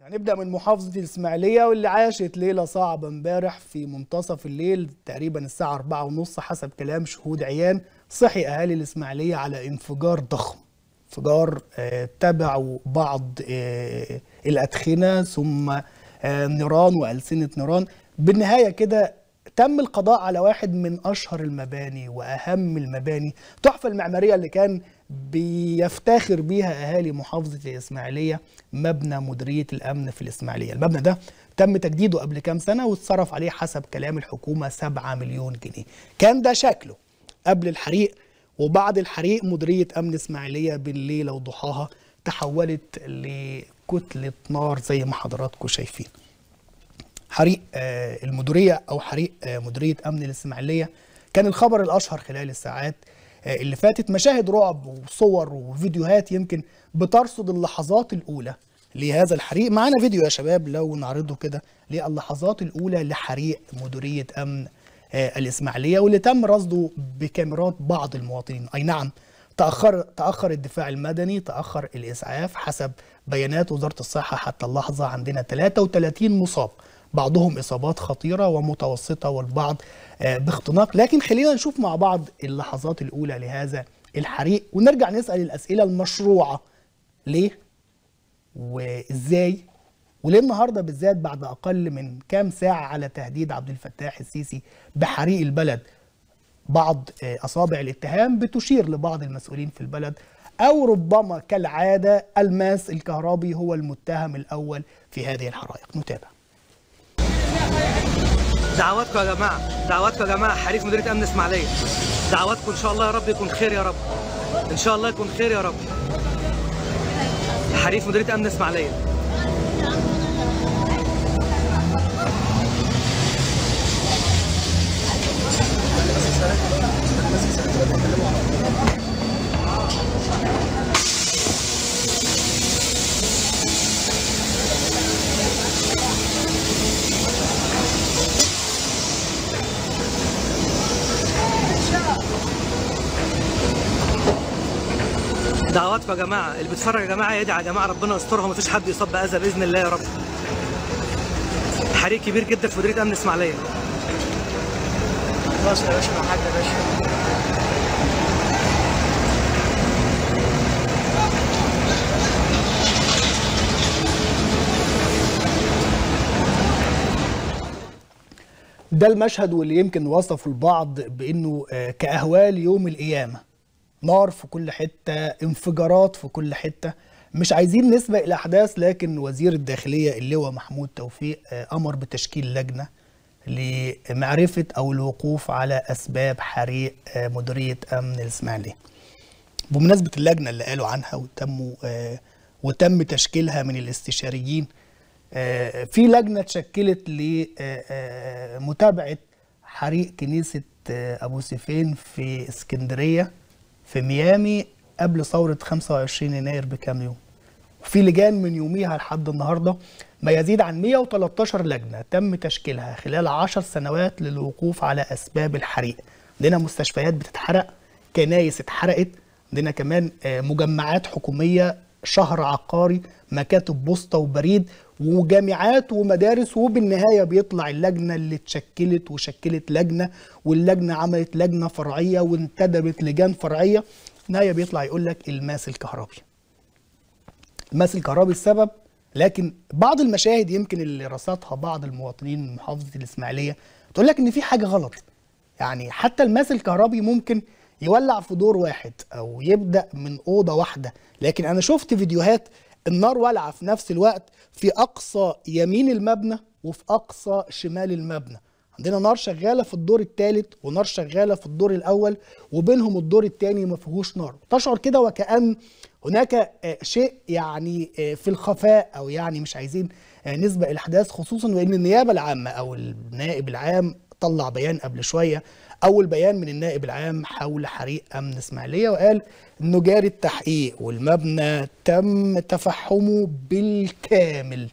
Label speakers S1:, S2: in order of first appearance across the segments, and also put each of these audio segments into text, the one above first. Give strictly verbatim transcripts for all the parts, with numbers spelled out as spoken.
S1: هنبدأ من محافظة الإسماعيلية واللي عاشت ليلة صعبة امبارح في منتصف الليل تقريبا الساعة أربعة ونص حسب كلام شهود عيان. صحي أهالي الإسماعيلية على انفجار ضخم، انفجار آه تبعوا بعض آه الأدخنة ثم آه نيران وألسنة نيران. بالنهاية كده تم القضاء على واحد من أشهر المباني وأهم المباني، التحفة المعمارية اللي كان بيفتخر بيها أهالي محافظة الإسماعيلية، مبنى مديرية الأمن في الإسماعيلية. المبنى ده تم تجديده قبل كام سنة واتصرف عليه حسب كلام الحكومة سبعة مليون جنيه. كان ده شكله قبل الحريق، وبعد الحريق مديرية أمن إسماعيلية بالليلة وضحاها تحولت لكتلة نار زي ما حضراتكم شايفين. حريق آه المديرية أو حريق آه مديرية أمن الإسماعيلية كان الخبر الأشهر خلال الساعات آه اللي فاتت. مشاهد رعب وصور وفيديوهات يمكن بترصد اللحظات الأولى لهذا الحريق. معانا فيديو يا شباب لو نعرضه كده للحظات الأولى لحريق مديرية أمن آه الإسماعيلية، واللي تم رصده بكاميرات بعض المواطنين. أي نعم تأخر تأخر الدفاع المدني، تأخر الإسعاف. حسب بيانات وزارة الصحة حتى اللحظة عندنا ثلاثة وثلاثين مصاب، بعضهم إصابات خطيرة ومتوسطة والبعض باختناق. لكن خلينا نشوف مع بعض اللحظات الأولى لهذا الحريق ونرجع نسأل الأسئلة المشروعة: ليه وإزاي وليه النهاردة بالذات بعد أقل من كام ساعة على تهديد عبد الفتاح السيسي بحريق البلد؟ بعض أصابع الاتهام بتشير لبعض المسؤولين في البلد، أو ربما كالعادة الماس الكهربي هو المتهم الأول في هذه الحرائق. نتابع.
S2: دعواتكم يا جماعه، دعواتكم يا جماعه، حريق مديريه امن اسماعيليه، دعواتكم ان شاء الله يا رب يكون خير يا رب، ان شاء الله يكون خير يا رب. حريق مديريه امن اسماعيليه. دعواتكم يا جماعه، اللي بيتفرج يا جماعه يدعي يا جماعه ربنا يسترها ومفيش حد يصاب باذى باذن الله يا رب. حريق كبير جدا في مديريه امن اسماعيليه. خلاص يا باشا، مع حاجه يا باشا.
S1: ده المشهد واللي يمكن وصفه البعض بانه كاهوال يوم القيامه، نار في كل حتة، انفجارات في كل حتة. مش عايزين نسبق الأحداث، لكن وزير الداخلية اللواء محمود توفيق أمر بتشكيل لجنة لمعرفة أو الوقوف على أسباب حريق مديرية أمن الإسماعيلية. بمناسبة اللجنة اللي قالوا عنها وتم وتم تشكيلها من الاستشاريين، في لجنة اتشكلت لمتابعة حريق كنيسة أبو سيفين في اسكندرية في ميامي قبل ثورة خمسة وعشرين يناير بكام يوم. وفي لجان من يوميها لحد النهارده ما يزيد عن مئة وثلاثة عشر لجنة تم تشكيلها خلال عشر سنوات للوقوف على أسباب الحريق. عندنا مستشفيات بتتحرق، كنايس اتحرقت، عندنا كمان مجمعات حكومية، شهر عقاري، مكاتب بوسطة وبريد، وجامعات ومدارس. وبالنهاية بيطلع اللجنة اللي اتشكلت وشكلت لجنة، واللجنة عملت لجنة فرعية وانتدبت لجان فرعية. في النهاية بيطلع يقول لك الماس الكهربي. الماس الكهربي السبب، لكن بعض المشاهد يمكن اللي رصدها بعض المواطنين من محافظة الإسماعيلية تقول لك إن في حاجة غلط. يعني حتى الماس الكهربي ممكن يولع في دور واحد أو يبدأ من أوضة واحدة، لكن أنا شفت فيديوهات النار ولعة في نفس الوقت في أقصى يمين المبنى وفي أقصى شمال المبنى. عندنا نار شغالة في الدور الثالث ونار شغالة في الدور الأول، وبينهم الدور الثاني ما فيهوش نار. تشعر كده وكأن هناك شيء يعني في الخفاء، أو يعني مش عايزين نسبق الأحداث، خصوصا وإن النيابة العامة أو النائب العام طلع بيان قبل شوية، أول بيان من النائب العام حول حريق أمن إسماعيلية، وقال إنه جاري التحقيق والمبنى تم تفحمه بالكامل.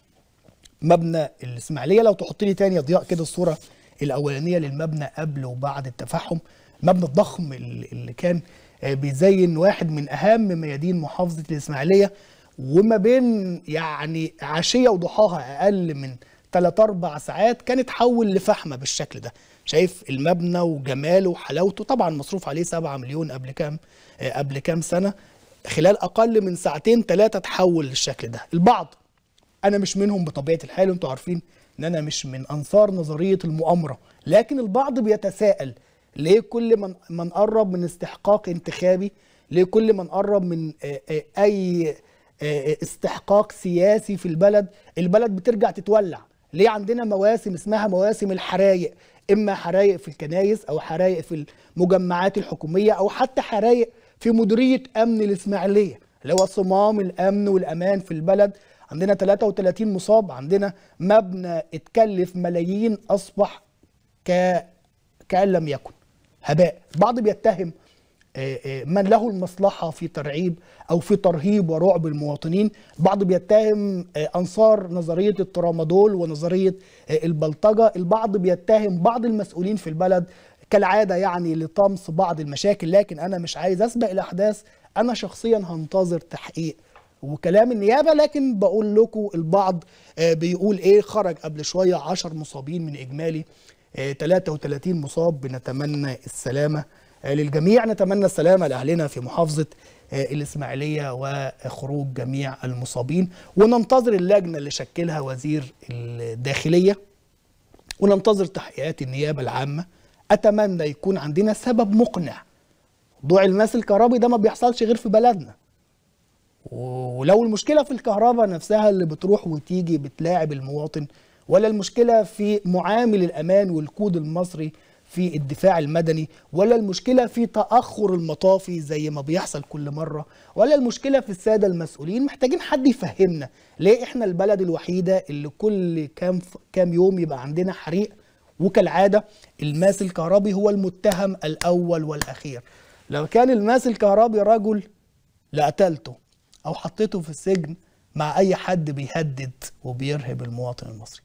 S1: مبنى الإسماعيلية، لو تحط لي تاني يا ضياء كده الصورة الأولانية للمبنى قبل وبعد التفحم، المبنى الضخم اللي كان بيزين واحد من أهم ميادين محافظة الإسماعيلية، وما بين يعني عشيه وضحاها اقل من ثلاث أربع ساعات كان اتحول لفحمه بالشكل ده. شايف المبنى وجماله وحلاوته، طبعا مصروف عليه سبعة مليون قبل كام آه قبل كام سنه، خلال اقل من ساعتين ثلاثه تحول للشكل ده. البعض، انا مش منهم بطبيعه الحال، انتوا عارفين ان انا مش من انصار نظريه المؤامره، لكن البعض بيتساءل ليه كل من من قرب من استحقاق انتخابي، ليه كل من قرب من اي استحقاق سياسي في البلد البلد بترجع تتولع؟ ليه عندنا مواسم اسمها مواسم الحرايق، اما حرايق في الكنايس او حرايق في المجمعات الحكوميه او حتى حرايق في مديريه امن الاسماعيليه اللي هو صمام الامن والامان في البلد. عندنا ثلاثة وثلاثين مصاب، عندنا مبنى اتكلف ملايين اصبح ك كأن لم يكن هباء. البعض بيتهم من له المصلحة في ترعيب أو في ترهيب ورعب المواطنين، البعض بيتهم أنصار نظرية الترامادول ونظرية البلطجة، البعض بيتهم بعض المسؤولين في البلد كالعادة يعني لطمس بعض المشاكل. لكن أنا مش عايز أسبق الأحداث، أنا شخصيا هنتظر تحقيق وكلام النيابة. لكن بقول لكم البعض بيقول إيه، خرج قبل شوية عشر مصابين من إجمالي ثلاثة وثلاثين مصاب. بنتمنى السلامة للجميع، نتمنى السلامة لأهلنا في محافظة الإسماعيلية وخروج جميع المصابين، وننتظر اللجنة اللي شكلها وزير الداخلية، وننتظر تحقيقات النيابة العامة. أتمنى يكون عندنا سبب مقنع. موضوع الماس الكهربي ده ما بيحصلش غير في بلدنا، ولو المشكلة في الكهرباء نفسها اللي بتروح وتيجي بتلاعب المواطن، ولا المشكلة في معامل الأمان والكود المصري في الدفاع المدني، ولا المشكلة في تأخر المطافي زي ما بيحصل كل مرة، ولا المشكلة في السادة المسؤولين. محتاجين حد يفهمنا ليه احنا البلد الوحيدة اللي كل كام كام يوم يبقى عندنا حريق، وكالعادة الماس الكهربي هو المتهم الأول والأخير. لو كان الماس الكهربي رجل لقتلته أو حطيته في السجن مع أي حد بيهدد وبيرهب المواطن المصري.